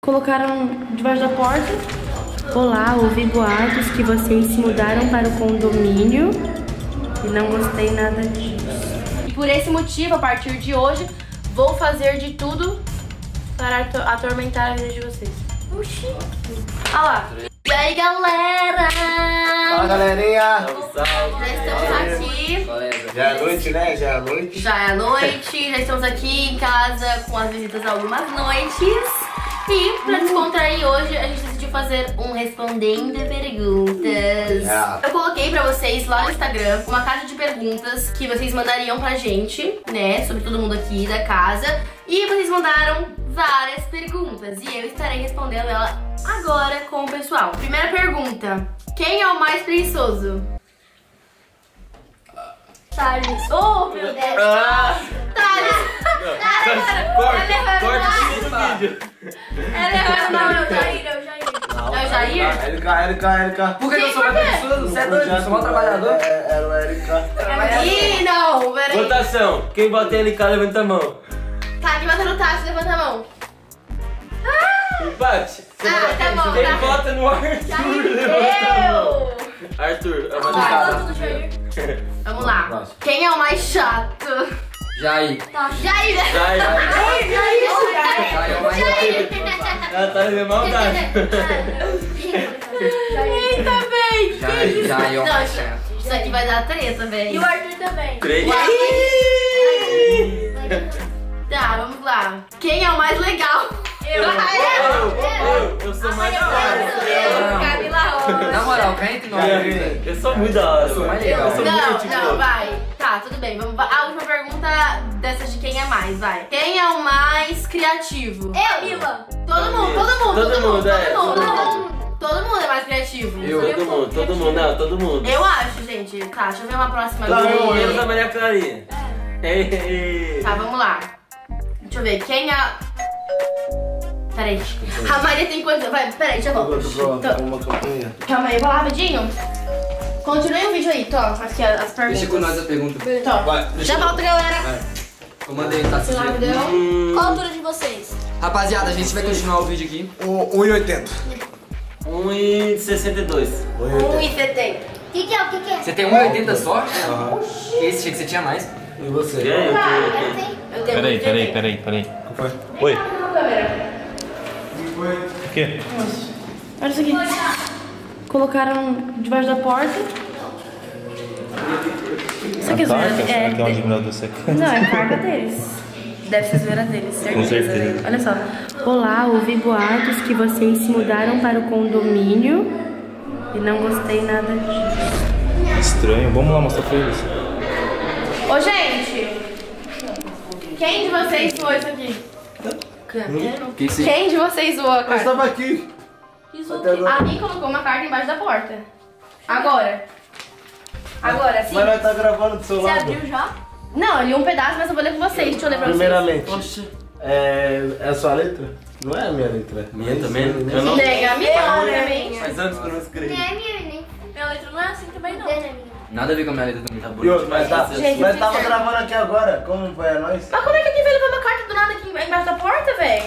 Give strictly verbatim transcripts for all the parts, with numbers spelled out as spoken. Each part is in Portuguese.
Colocaram debaixo da porta. Olá, ouvi boatos que vocês se mudaram para o condomínio e não gostei nada disso. E por esse motivo, a partir de hoje, vou fazer de tudo para ato atormentar a vida de vocês. Oxi. Olha lá. E aí, galera? Fala, galerinha. Já estamos aqui. Já é noite, né? Já é noite. Já é noite. Já estamos aqui em casa com as visitas algumas noites. E pra descontrair hoje, a gente decidiu fazer um Respondendo Perguntas. Yeah. Eu coloquei pra vocês lá no Instagram uma caixa de perguntas que vocês mandariam pra gente, né? Sobre todo mundo aqui da casa. E vocês mandaram várias perguntas. E eu estarei respondendo ela agora com o pessoal. Primeira pergunta. Quem é o mais preguiçoso? Thales. Oh, meu Deus. Ah. Thales. Corta, corta o vídeo. Ela errou, não, é o Jair, É o Jair. é o Jair? Érica, Érica, Érica. Por que eu sou mais preguiçoso? Você é doido, eu sou mal trabalhador. É, era o Érica. Ih, não, peraí. Votação, quem bota em L K levanta a mão. Tá, quem bota no Tati, levanta a mão. Empate. Você Ah, vota tá quem? bom, Quem tá. vota no Arthur, levanta a mão. Eu! Arthur, a Vai. Vanessa. Voto do Jair. Vamos lá. Quem é o mais chato? Jair. Jair! Jair. Jair! Jair é o mais Ela tá fazendo maldade. Eita, véi! Jair, Que isso? Jair é o Não, mais isso- chato. Isso aqui vai dar treta, E véi. o Arthur também. Três. Tá, vamos lá. Quem é o mais legal? Eu. Eu, eu, eu sou mais da hora. Eu, Camila Rocha. Na moral, cá entre nós. Eu sou muito da hora. Eu sou mais velho. legal. Eu sou Não, muito não, tipo. vai. Tá, tudo bem. Vamos, a última pergunta dessas de quem é mais, vai. Quem é o mais criativo? Eu, Mila. Todo mundo, todo mundo, todo, Todo mundo, mundo, é, todo mundo. todo Todo mundo. Todo mundo é mais criativo. Eu. Todo mundo, todo mundo, não, todo mundo. Eu acho, gente. Tá, deixa eu ver uma próxima Tá, aqui. eu, Menos a Maria Clarinha. Ei. Tá, vamos lá. Deixa eu ver. Quem é... Peraí. A Maria tem quantos... Vai, peraí, deixa eu Agora voltar. tô pronto, Tô- uma campanha. Calma aí, eu vou lá rapidinho. Continue o vídeo aí, Tó. Aqui as as perguntas. Deixa com nós a pergunta. Tó. Vai, deixa Já eu- volto, galera. Vai. Comanda aí, tá Sei lá, assistindo. deu. Hum, Qual a altura de vocês? Rapaziada, a gente vai continuar o vídeo aqui. Um e oitenta. um e sessenta e dois. um e setenta. O que, que é? O que, que é? Você tem um e oitenta só? Aham. Que esse, achei que você tinha mais. E E você? aí, eu Eu tô- tenho. Eu tenho Peraí, um e peraí, setenta. peraí, peraí. Qual foi? Oi, Câmera. o quê? Olha isso aqui. Colocaram debaixo da porta. Isso aqui é Carta? zoeira. Será que é um É, admirador secreto? não, é carga deles. Deve ser zoeira deles, certeza. certeza. velho. Olha só. Olá, ouvi boatos que vocês se mudaram para o condomínio e não gostei nada disso. Estranho, vamos lá mostrar pra eles. Ô, gente! Quem de vocês zoou isso aqui? Que que você... Quem de vocês zoou a Eu carta? estava aqui. Até A agora. mim colocou uma carta embaixo da porta. Agora. Agora, sim. Mas nós tá gravando do seu Você lado. abriu já? Não, eu li um pedaço, mas eu vou ler com vocês. Deixa eu ler pra vocês. Primeiramente, Oxe. é, é a sua letra? Não é a minha letra. Minha também? Sim, Eu não- Nega, a minha, obviamente. Faz anos que eu não escrevi. Nem é minha, nem. Minha letra não é assim também, não. Nem é minha. Nada a ver com a minha letra também. Tá E bonito outro, mas, demais tá, você. Gente, mas tava sincero. gravando aqui agora. Como foi a nós? Mas como é que alguém vai levar uma carta do nada aqui embaixo da porta, velho?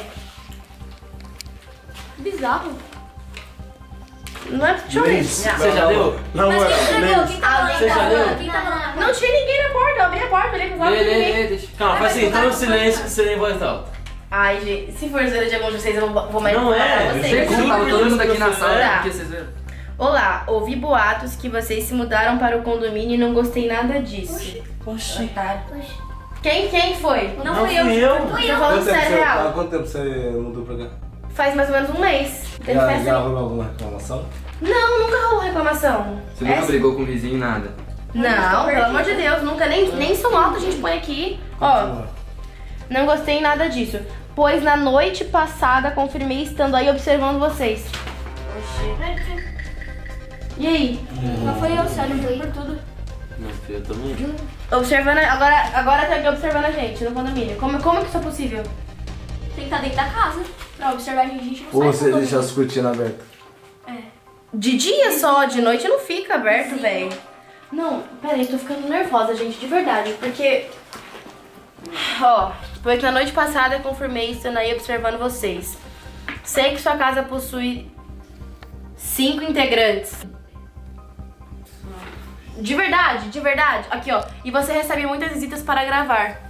Bizarro. Não é... Deixa eu ver. Liz, Você já leu? Na Mas moral, quem escreveu? Liz. Quem tava lá? Você já leu? Quem tava lá? Não tinha ninguém na porta. Eu abri a porta, olhei pros lados, Lê, não tinha lê, ninguém. lê, deixa. Calma, faz assim, então no silêncio que você nem voz alta. Ai, gente, se for zoeira de algum de vocês, eu vou, vou mais Não é, pra eu vocês. sei Como tava todo mundo aqui na sala, Tá. porque vocês viram? Olá, ouvi boatos que vocês se mudaram para o condomínio e não gostei nada disso. Oxi. Quem, quem foi? Não Não fui eu. fui eu. Fui Tô eu. falando Quanto tempo sério, você- real. Há quanto tempo você mudou pra cá? Faz mais ou menos um mês. Tem Já, festa já aí. rolou alguma reclamação? Não, nunca rolou reclamação. Você nunca Essa- brigou com o vizinho, nada. Não, pelo amor de Deus, nunca, nem, nem som alto a gente põe aqui. Ó, não gostei nada disso. Pois na noite passada confirmei estando aí observando vocês. E aí? Não foi eu, sério, foi por tudo. Não, filho, eu também. Observando, agora, agora tá aqui observando a gente no condomínio. Como, como que isso é possível? Tem que estar dentro da casa pra observar a gente. A gente não Ou sai você do deixa condomínio. as cortinas abertas? De dia só, de noite não fica aberto, velho. Não, peraí, tô ficando nervosa, gente, de verdade, porque... Ó, pois na noite passada eu confirmei estando aí observando vocês. Sei que sua casa possui cinco integrantes. De verdade, de verdade. Aqui, ó. E você recebe muitas visitas para gravar.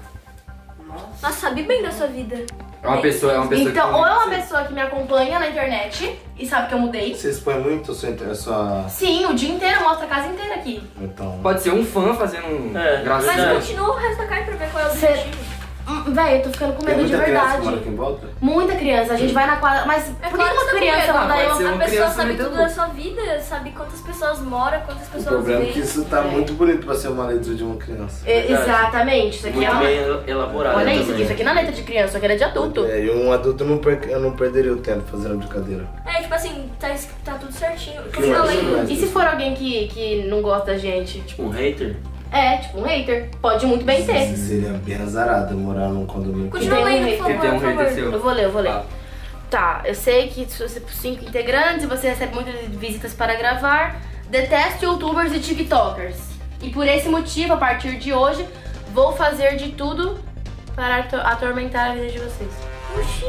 Nossa, sabe bem da sua vida. É uma pessoa, é uma pessoa Então, que... ou é uma pessoa que me acompanha na internet e sabe que eu mudei. Você expõe muito a sua... A sua... Sim, o dia inteiro, mostra a casa inteira aqui. Então... Pode ser um fã fazendo É, graça. Mas verdade. continua o resto da carne pra ver qual é o Cê- objetivo. Hum, Véi, eu tô ficando com Tem medo de muita criança que verdade. mora aqui em volta? Muita criança, a gente vai na quadra. Mas É por que claro uma que você criança não não dá pode eu? ser A uma pessoa criança sabe metendo tudo da sua vida, sabe quantas pessoas moram, quantas O pessoas problema é vêm. que isso tá muito bonito pra ser uma letra de uma criança. É, exatamente, isso aqui Muito é uma. bem elaborado. Olha isso também. aqui, isso aqui não é letra de criança, isso aqui é de adulto. É, e um adulto não per... eu não perderia o tempo fazendo brincadeira. É, tipo assim, tá, es- tá tudo certinho. Que Você não mais? lembra? E se for alguém que, que não gosta da gente? Tipo um hater. É, tipo um hater. Pode muito bem Você ter. seria bem azarado morar num condomínio. Continua Tem um lendo, por hater. favor, Tem um por hater favor. seu. Eu vou ler, eu vou ler. Tá. Tá, eu sei que você por cinco integrantes e você recebe muitas visitas para gravar. Detesto youtubers e tiktokers. E por esse motivo, a partir de hoje, vou fazer de tudo para ator- atormentar a vida de vocês. Oxi,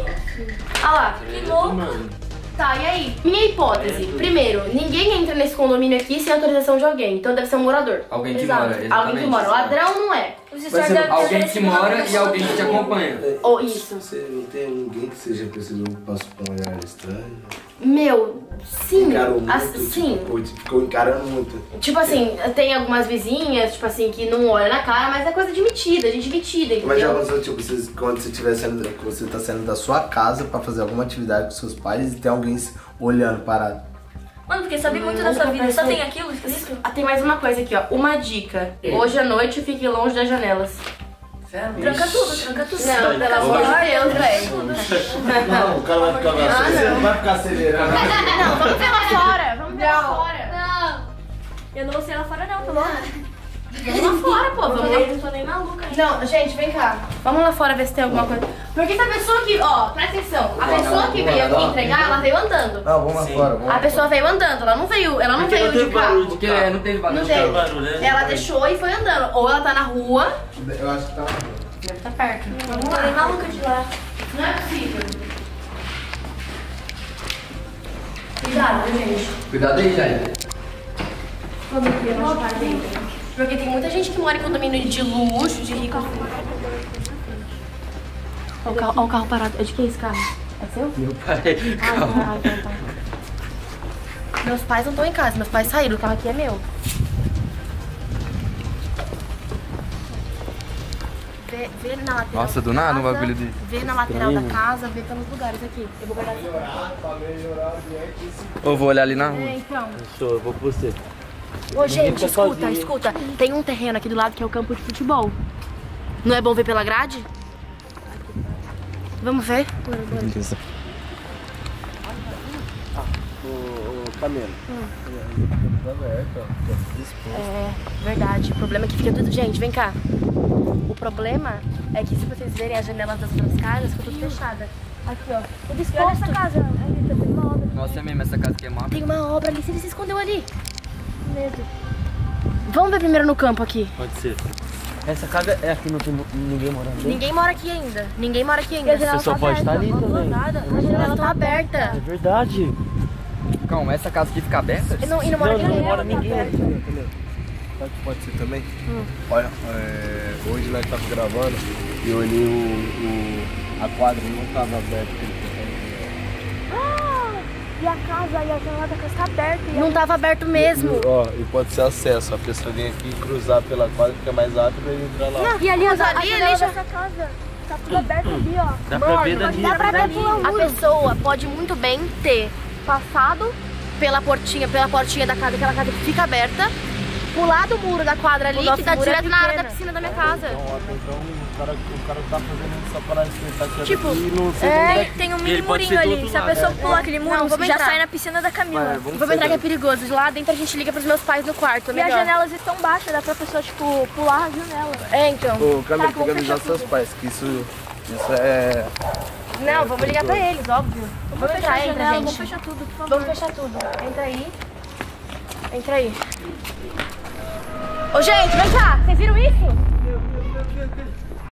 Ah lá. que louco. Mano. Tá, e aí? Minha hipótese. Primeiro, ninguém entra nesse condomínio aqui sem autorização de alguém. Então deve ser um morador. Alguém que Exato. mora, Alguém exatamente. que mora. Ladrão não é. Os Vai stories ser devem ter Alguém que aparecido lá mora no e alguém que te acompanha. Ou isso. Você não tem ninguém que seja percebido que passa por um olhar estranho? Meu, sim. Encarou muito, As- sim. tipo, pô, ficou encarando muito. Tipo assim, tem algumas vizinhas, tipo assim, que não olham na cara, mas é coisa de metida, gente metida, Mas já entendeu? aconteceu, tipo, vocês, quando você estiver saindo, que você tá saindo da sua casa pra fazer alguma atividade com seus pais e tem alguém olhando parado. Mano, porque sabe muito da Nunca sua vida. Só pensei. tem aquilo escrito? Ah, tem mais uma coisa aqui, ó. Uma dica. Hoje à noite fique longe das janelas. Tranca tudo, tranca tudo. Não, pelo amor de Deus, velho. Não, o cara vai ficar Ah, você não. não vai ficar acelerando. Não, vamos ver lá fora. Vamos ver lá fora. Não. Eu não vou ser lá fora não, tá bom? Vamos lá fora, pô. Vamos lá. Eu não tô nem maluca ainda. Não, gente, vem cá. Vamos lá fora ver se tem alguma coisa. Porque se a pessoa que, ó, presta atenção. A pessoa que veio aqui entregar, ela veio andando. Não, vamos lá Sim. fora. Vamos A pessoa veio andando, ela não veio, ela não Porque veio não de teve carro. barulho de Porque carro. não teve Não barulho. tem. barulho, né? Ela deixou e foi andando. Ou ela tá na rua. Eu acho que tá. Deve tá perto. Eu não tô nem maluca de lá. Não é possível. Cuidado, gente. Cuidado aí, Jair. Vamos aqui, machucar a gente. Porque tem muita gente que mora em condomínio de luxo, de rico. Olha o carro, olha o carro parado. É de quem esse carro? É seu? Meu pai. Ah, tá, tá, tá. Meus pais não estão em casa, meus pais saíram, o carro aqui é meu. Vê, vê na lateral. Nossa, do da nada um casa, bagulho de- Vê na lateral da casa, vê pelos lugares aqui. Eu vou guardar aqui. Eu vou olhar ali na rua. É, então. Fechou, eu vou com você. Ô, gente, fica escuta, sozinho. escuta. Tem um terreno aqui do lado que é o campo de futebol. Não é bom ver pela grade? Vamos ver? Ô, Camila. É, verdade. O problema é que fica tudo... Gente, vem cá. O problema é que se vocês verem as janelas das outras casas, fica tudo fechada. Aqui, ó. Tudo E olha essa exposto. casa, Anitta, tem uma obra. Nossa, é mesmo, essa casa aqui é mata. Tem uma obra ali. Se ele se escondeu ali. Medo. Vamos ver primeiro no campo aqui. Pode ser. Essa casa é aqui, não tem ninguém morando dentro? Ninguém mora aqui ainda. Ninguém mora aqui E a ainda. janela pessoa tá pode aberta, estar ali ó, também. nada. A janela tá aberta. É verdade. Calma, essa casa aqui fica aberta? E não, e não mora Não, não ninguém. mora ninguém ali. Sabe o que pode ser também? Olha, é, hoje nós estávamos gravando e eu olhei o, o- a quadra não estava aberta. Ah, e a casa, e a janela da casa tá aberta. E a... Não tava aberto mesmo. Ó, e pode ser acesso. A pessoa vem aqui cruzar pela quadra, fica mais rápido pra ele entrar lá. E ali, Mas a, ali, a ali janela já- dessa casa tá tudo aberto ali, ó. Dá pra ver dali. Dá pra ver dali. pelo A pessoa pode muito bem ter passado pela portinha, pela portinha da casa, aquela casa que fica aberta, pular do muro da quadra ali, nosso que dá muro é direto na área da pequeno. piscina da minha casa. Então, ó, então o cara, o cara tá fazendo isso só para respeitar que Tipo, aqui e não ser É, daqui. tem um E mini ele pode ser murinho do ali. outro Se a lado, pessoa é. pular aquele muro, Não, vamos já entrar. sai na piscina da Camila. Vai, vamos Vamos entrar que é perigoso. Lá dentro a gente liga pros meus pais no quarto, é E as melhor. janelas estão baixas, dá pra pessoa, tipo, pular a janela. É, então. Ô, Camila, Tá, tem que vamos avisar fechar seus tudo. pais que isso, isso é... Não, vamos ligar pra eles, óbvio. Vamos Vamos fechar a entrar, entra, janela, gente. vamos fechar tudo, por favor. Vamos fechar tudo. Entra aí. Entra aí. Ô, gente, vem cá. Vocês viram isso?